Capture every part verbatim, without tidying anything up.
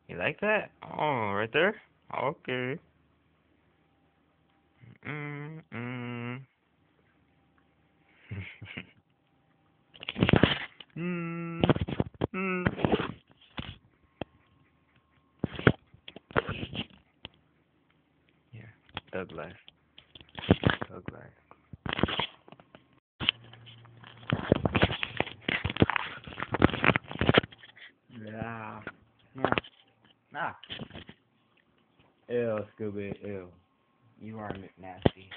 You like that? Oh, right there? Okay. Mm mm. mm mm. Yeah, thug life. Thug life. Yeah. Nah. Nah. Ew, Scooby. Ew. You are nasty.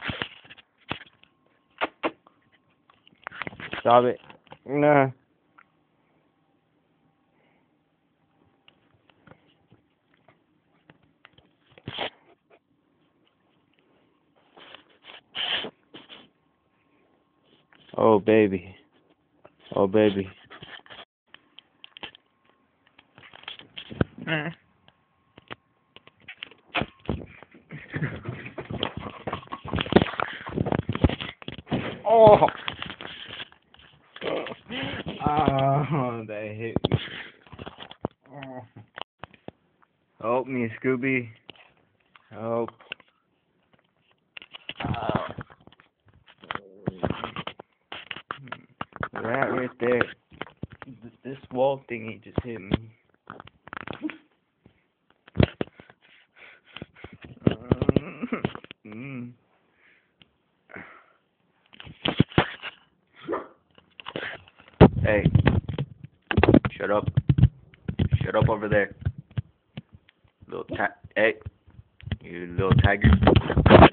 Stop it. Nah. Oh, baby. Oh, baby. Eh. Oh! Oh, that hit me. Oh. Help me, Scooby. Help. Oh. That right there. This wall thingy just hit me. Mm. Hey, shut up. Shut up over there. Little ta- hey, you little tiger.